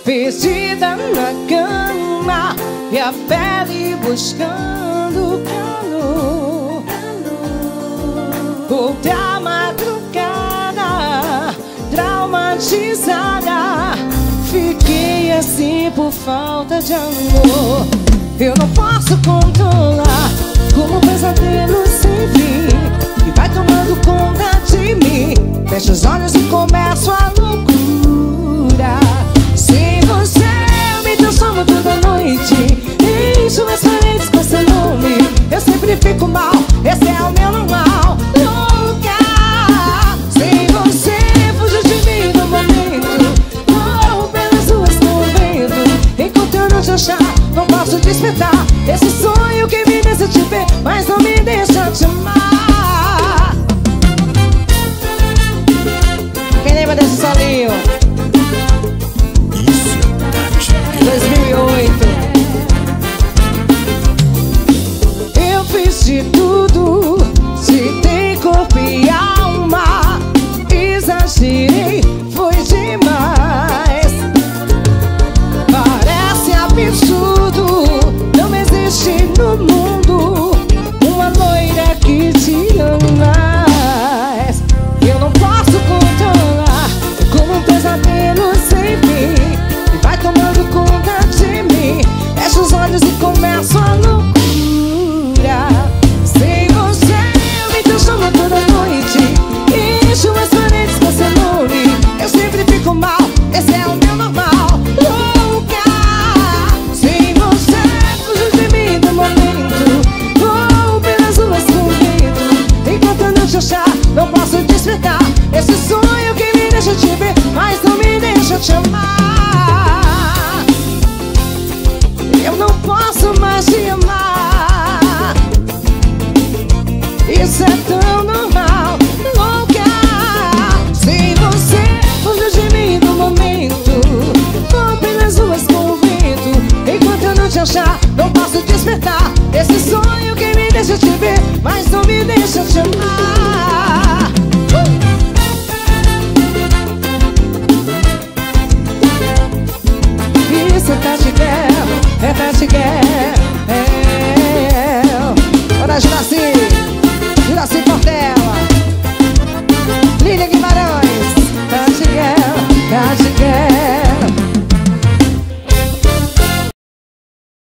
perdida na cama e a pele buscando cano. Outra madrugada, traumatizada, fiquei assim por falta de amor. Eu não posso controlar, como um pesadelo sem fim, que vai tomando conta de mim. Fecho os olhos e começo a loucura. Sem você eu me transformo toda noite, encho as paredes com seu nome. Eu sempre fico mal, esse é o meu normal. Louca, sem você fujo de mim no momento. Corro pelas ruas com o vento, enquanto eu não te achar, não posso despertar esse sonho que me deixa te ver, mas não me deixa te amar. Quem lembra desse solinho? 2008. Eu fiz de tudo, citei corpo e alma, exagerei, foi demais. Parece absurdo, não existe no mundo uma loira que te ama mais. Eu não posso controlar, é como um pesadelo sem fim, e vai tomando conta de mim. Fecho os olhos e começo a loucura. Sem você eu me transformo toda noite, encho as paredes com seu nome. Eu sempre fico mal, esse é o meu normal. Louca, sem você fujo de mim no momento. Vou pelas ruas com o vento, enquanto eu não te achar, não posso despertar esse sonho que me deixa te ver, mas não me deixa te amar. Eu não posso mais te amar, isso é tão normal. Louca, sem você fujo de mim no momento. Vou pelas ruas com o vento, enquanto eu não te achar, não posso despertar esse sonho que me deixa te ver, mas não me deixa te amar. Isso é Tati Guerra, é Tati Guerra.